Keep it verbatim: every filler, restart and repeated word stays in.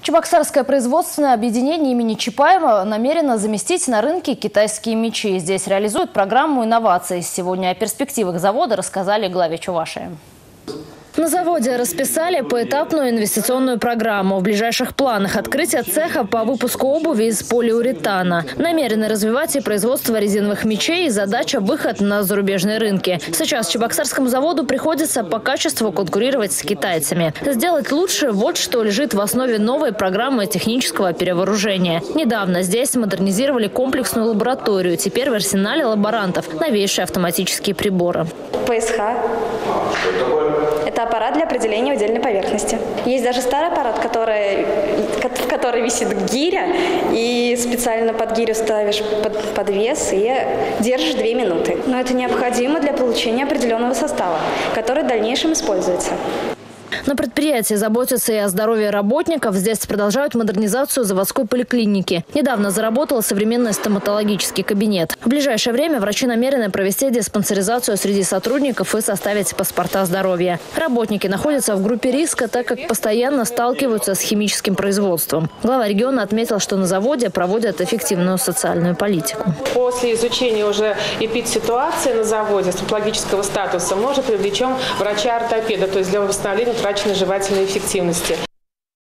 Чебоксарское производственное объединение имени Чапаева намерено заместить на рынке китайские мечи. Здесь реализуют программу инноваций. Сегодня о перспективах завода рассказали главе Чувашии. На заводе расписали поэтапную инвестиционную программу. В ближайших планах открытие цеха по выпуску обуви из полиуретана. Намерены развивать и производство резиновых мечей, и задача – выход на зарубежные рынки. Сейчас Чебоксарскому заводу приходится по качеству конкурировать с китайцами. Сделать лучше – вот что лежит в основе новой программы технического перевооружения. Недавно здесь модернизировали комплексную лабораторию. Теперь в арсенале лаборантов новейшие автоматические приборы. ПСХ. Это аппарат для определения удельной поверхности. Есть даже старый аппарат, который, в который висит гиря, и специально под гирю ставишь под, подвес и держишь две минуты. Но это необходимо для получения определенного состава, который в дальнейшем используется. На предприятии заботятся и о здоровье работников. Здесь продолжают модернизацию заводской поликлиники. Недавно заработал современный стоматологический кабинет. В ближайшее время врачи намерены провести диспансеризацию среди сотрудников и составить паспорта здоровья. Работники находятся в группе риска, так как постоянно сталкиваются с химическим производством. Глава региона отметил, что на заводе проводят эффективную социальную политику. После изучения уже эпидситуации на заводе, стоматологического статуса, мы уже привлечем врача-ортопеда, то есть для восстановления утраченной жевательной эффективности.